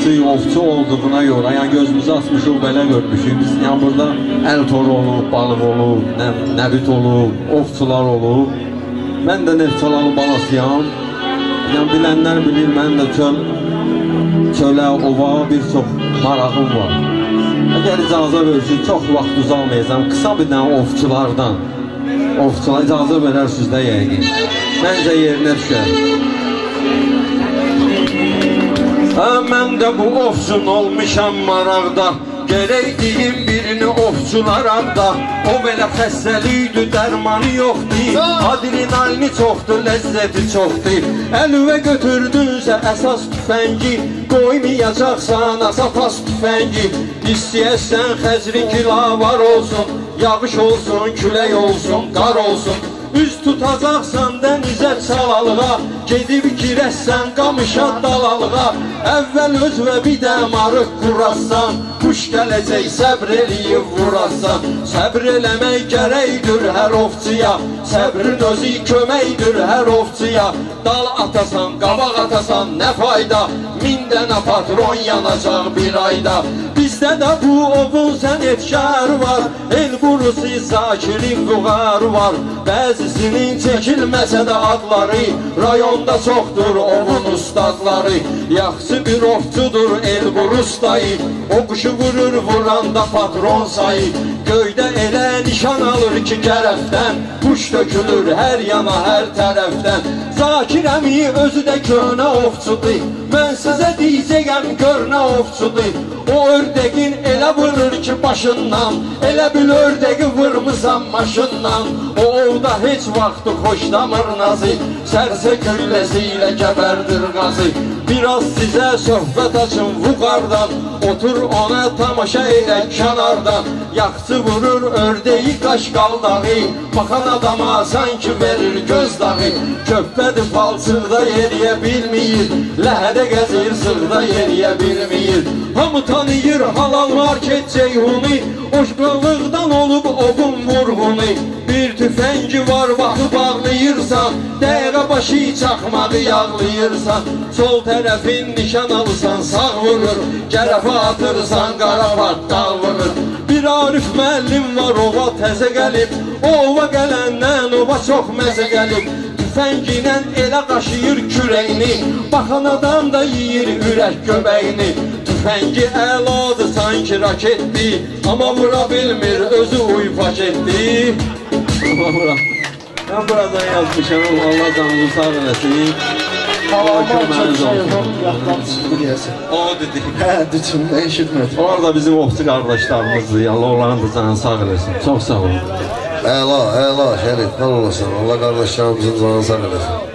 böyük ovçu olduğuna görə, yəni gözümüzü açmışıq, belə görmüşük. Biz yəni burada əl toru olub, balıq olub, nəbit olub, ovçular olub. Mən də Neftçalanın balasıyam. Yəni bilənlər bilir, mən də çölə, ova bir çox marağım var. Əgər icazə versin, çox vaxt uzalmayacağım. Qısa bir dənə ovçulardan. Ovçular icazə verərsiniz də yəqin. Məncə yerinə düşər. Mən də bu ovçun olmuşam maraqda. Gerək deyim birini ovçulara da. O belə xəstəlikdir, dərmanı yoxdur. Adrenalini çoxdur, ləzzəti çoxdur. Əlüvə götürdünsə əsas tüfəngi, qoymayacaqsan asatas tüfəngi. İstəyəsən xəzri kilavar olsun, yağış olsun, külək olsun, qar olsun. Üz tutacaqsan dənizə çalalığa, gedib girəsən qamışa dalalığa. Əvvəl öz və bir də marıq qurasan, kuş gələcək səbr eləyib vurasan. Səbr eləmək gərəkdir hər ovçuya, səbrin özü köməkdir hər ovçuya. Dal atasan, qabaq atasan nə fayda, 1000 dənə patron yanacaq bir ayda. Bizdə də bu ovun sənətkar var, el qurusu Zakirin Vüqar var. Bəzisinin çəkilməsə də adları, rayonda çoxdur ovun ustadları. Yaxşı bir ovçudur el qurus dayı, o quşu vurur vuranda patron sayı. Göydə elə nişan alır ki tərəfdən, quş dökülür hər yana hər tərəfdən. Zakir əmi özü də köhnə ovçudur, mən sizə deyəcəyəm görnə ovçudur. O ördəqin elə vurur ki başından, elə bil ördəqi vurmısan maşından. O ovda heç vaxtı xoşlamır nazı, sərsə gülləsi ilə gəbərdir qazı. Biraz sizə söhbət açın Vüqardan, otur ona tamaşa edək kənardan. Yaxçı vurur ördəyi qaşqaldağı, baxan adama sanki verir göz dağı. Köpbədir palçıqda yeriyə bilməyir, ləhədə gəzir sığda yeriyə bilməyir. Hamı tanıyır halal market Ceyhuni, oşqallıqdan olub ovun vurğunu. Bir tüfəngi var vaxı bağlayırsan, dəqiqə başı çaxmağı yağlayırsan. Sol tərəfin nişan alırsan sağ vurur, gərəfə atırsan qarabaq dağ vurur. Bir Arif müəllim var ova təzə gəlib, ova gələndən ova çox məzə gəlib. Tüfənginlə elə qaşıyır kürəyini, baxan adam da yiyir ürək göbəyini. Tüfəngi əladır sanki raketdir, amma vura bilmir özü uy paketdir. Mən buradan yazmışam, Allah canını sağ eləsin. Köməniz olsun. O dedi. Hə, dütüm, eşitmədim. Orada bizim ovçu qardaşlarımızdır, Allah onların da canını sağ eləsin. Çox sağ olun. Əla, Şərif, var olasın. Allah qardaşlarımızın canını sağ eləsin.